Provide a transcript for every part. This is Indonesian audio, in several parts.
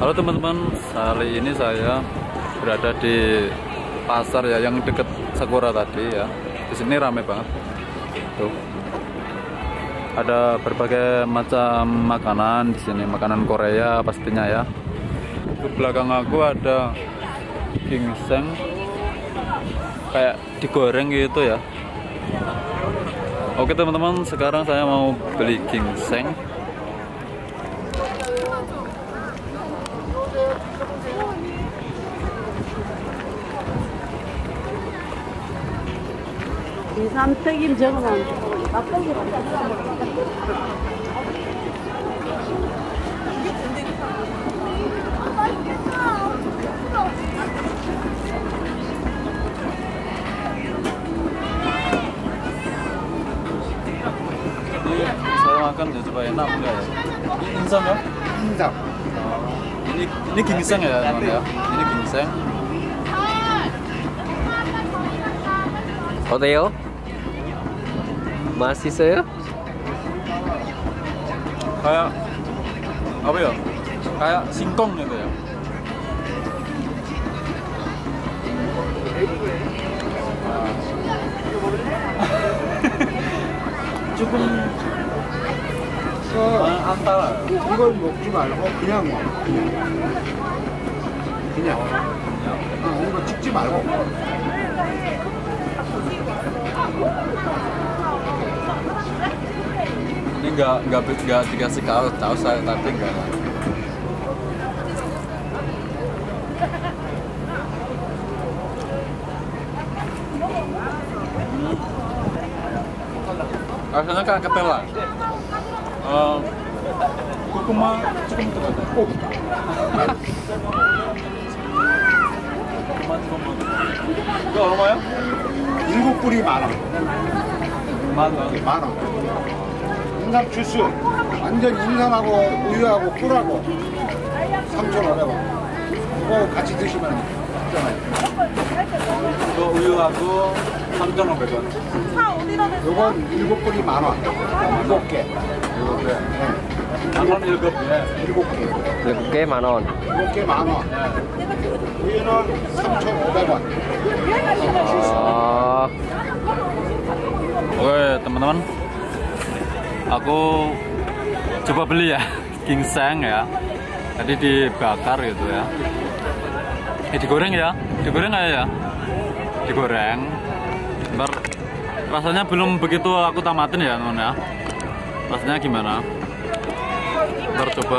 Halo teman-teman, kali ini saya berada di pasar ya yang deket Sakura tadi ya. Di sini ramai banget. Tuh. Ada berbagai macam makanan di sini, makanan Korea pastinya ya. Di belakang aku ada ginseng kayak digoreng gitu ya. Oke teman-teman, sekarang saya mau beli ginseng. 인삼튀김 저거만 막걸리 Saya makan ya, coba enak enggak ya? Ini insang ya? 인삼. Ini ginseng ya teman ya? Ini ginseng. 어때요? 맛있어요? Kayak apa ya? Kayak singkong gitu ya. 조금 antara. 이걸 먹지 말고 그냥 먹어. 그냥. 이거 찍지 말고. Ini nggak dikasih kaos saya tadi enggak. Rasanya kayak ketela. Kurkuma cukup tepat. 이거 얼마야? 7뿌리 만 원. 만 원. 인삼 주스. 완전 인삼하고 우유하고 꿀하고 3,500원. 이거 같이 드시면 괜찮아요. 이거 우유하고 3,500원. 요건 7뿌리 만 원. 7개. 만원 7개. 7개. 7개 만원. 7개 만 원. 우유는 3,500원. Oke teman-teman, aku coba beli ya ginseng ya. Tadi dibakar gitu ya. Digoreng ya, digoreng aja ya, digoreng. Ntar rasanya belum begitu aku tamatin ya teman ya. Rasanya gimana? Ntar coba,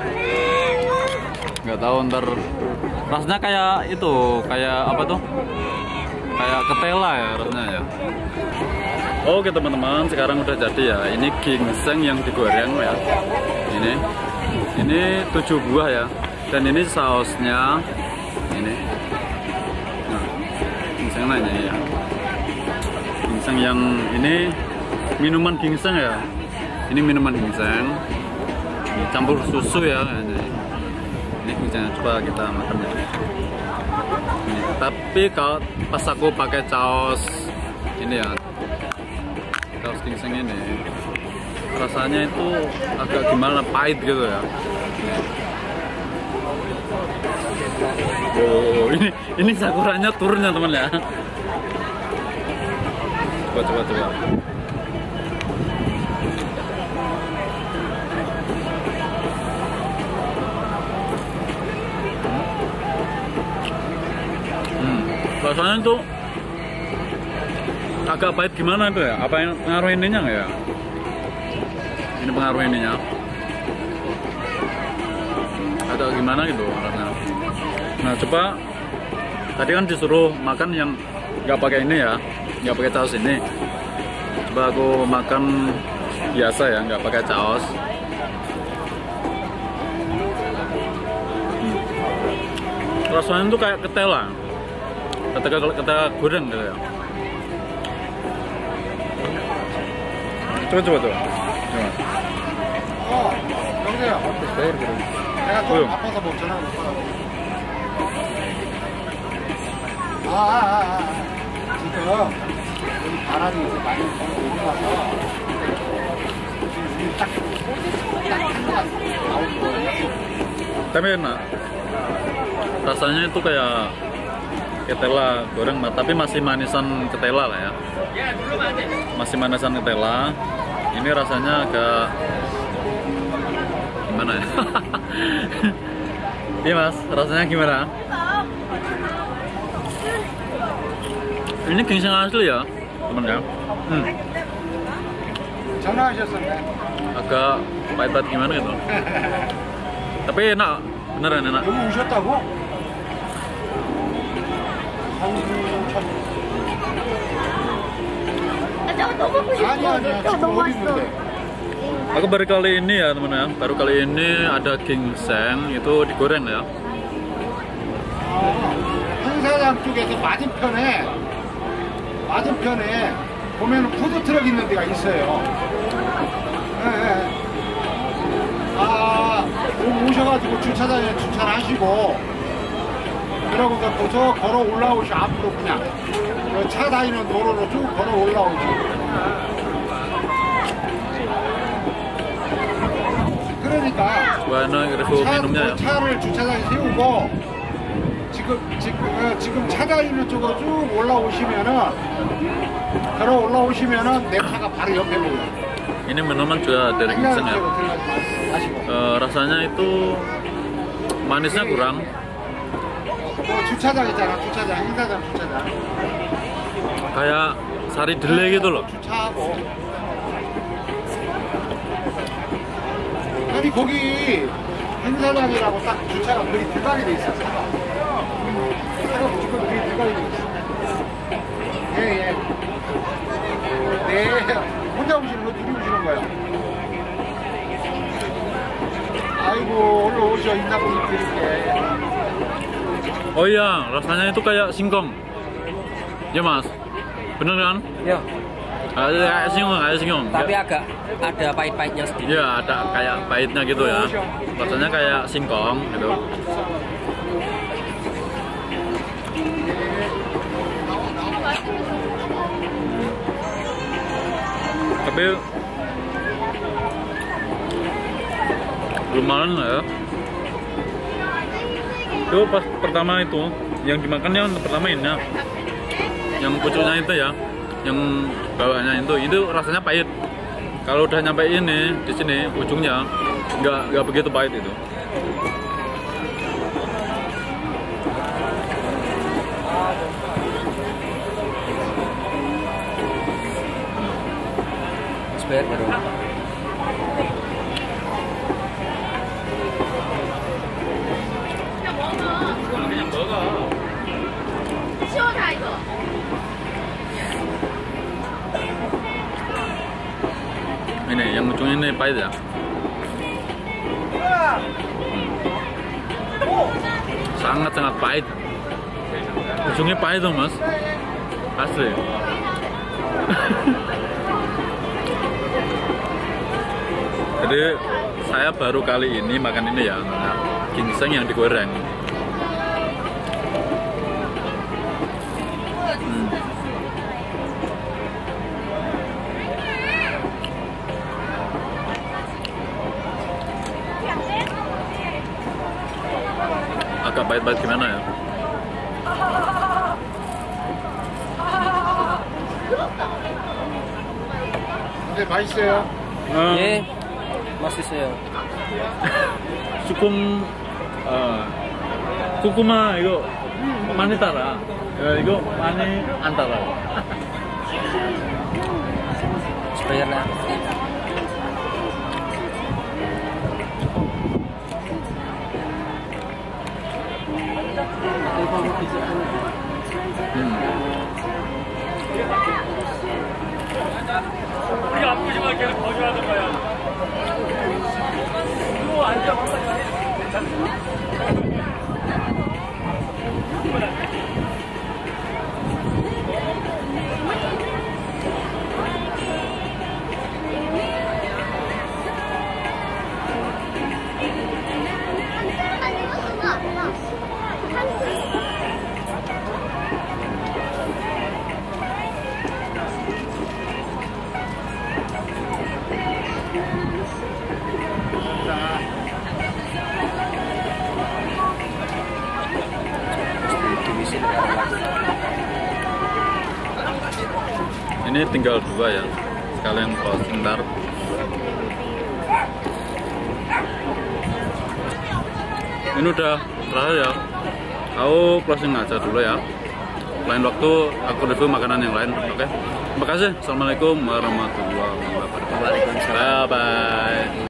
nggak tahu ntar rasanya kayak itu, kayak apa tuh? Kayak ketela ya rasanya ya. Oke teman-teman, sekarang udah jadi ya. Ini ginseng yang digoreng ya. Ini 7 buah ya. Dan ini sausnya. Ini. Nah, ginseng lainnya ya. Ginseng yang ini minuman ginseng ya. Ini minuman ginseng. Campur susu ya. Ini ginseng, coba kita makan ya. Ini. Tapi kalau pas aku pakai saus ini ya, saus ginseng ini rasanya itu agak gimana, pahit gitu ya. Oh, ini sakuranya turunnya teman ya. Coba. Rasanya itu agak pahit gimana itu ya? Apa yang pengaruh ininya nggak ya? Ini pengaruh ininya. Atau gimana gitu rasanya. Nah coba, tadi kan disuruh makan yang nggak pakai ini ya, nggak pakai saus ini. Coba aku makan biasa ya, nggak pakai saus. Rasanya itu kayak ketela. Ketika goreng gitu ya. coba. 여보세요. 내가 좀 왜요? 아파서 못 전화 못 받아. 지금 여기 바람이 많이 오고 나서 지금 딱 나올 거예요. Tapi enak. Rasanya itu kayak ketela goreng, tapi masih manisan ketela lah ya. Masih manisan ketela. Ini rasanya agak gimana ya? Iya mas, rasanya gimana? Ini ginseng asli ya, teman ya. 전화하셨었네. Agak pahit-pahit gimana gitu. Tapi enak, beneran enak. 여기 오셨다고? 저거 더 먹고 싶어. 아니야, 저거 지금 너무 어디 맛있어. 있는데? Aku baru kali ini ya teman ya, baru kali ini ada ginseng itu digoreng ya. 한사장 쪽에서 맞은편에 보면 푸드트럭 있는 데가 있어요. 네. 여기 오셔가지고 주차장에 주차를 하시고 그러고서 저 걸어 올라오시 앞으로 그냥 차 다니는 도로로 쭉 걸어 올라오시고 그러니까 Bueno, itu minumnya ya. 차를 주차장에 세우고 지금 차 다니는 쪽으로 쭉 올라오시면은 걸어 올라오시면은 내 차가 바로 옆에 보여요. Ini minuman juga dari ginseng ya. 마시고. Rasanya itu manisnya kurang. 주차장 있잖아, 주차장, 행사장 주차장. Kayak sari delay gitu loh. 주차하고. 아니 거기 행사장이라고 딱 주차가 그리 들어가게 돼 있어. 차가 무조건 그리 들어가게 돼 있어. 예. 네. 혼자 오시는 거 둘이 오시는 거예요? 아이고 얼른 오셔 있나 보니 드릴게. Oh iya, rasanya itu kayak singkong. Ya mas, bener kan? Ya, Kayak singkong. tapi Ya. agak ada pahit-pahitnya sedikit. Iya, ada kayak pahitnya gitu ya. Rasanya kayak singkong gitu. Tapi lumayan ya. Itu pas pertama itu yang dimakan yang pertama ini ya. Yang pucuknya itu ya, yang bawahnya itu rasanya pahit. Kalau udah nyampe ini di sini ujungnya nggak begitu pahit itu. Sebenarnya baru. 시원하 이거. Ini yang ujungnya ini pahit ya. Sangat-sangat pahit. Ujungnya pahit dong mas. Asli. Jadi saya baru kali ini makan ini ya, ginseng yang digoreng. Agak pahit-pahit gimana ya? 근데 맛있어요. 예, 맛있어요. Cukum kukuma 이거 많이 따라. 이거 많이 안 따라. Sebenarnya. 우리가 아프지만 계속 거절하는 거야. 이거 앉아 ini tinggal 2 ya, sekalian closing ntar. Ini udah terakhir ya, aku closing aja dulu ya. Lain waktu aku review makanan yang lain, oke? Terima kasih. Assalamualaikum warahmatullahi wabarakatuh. Waalaikumsalam. Bye bye.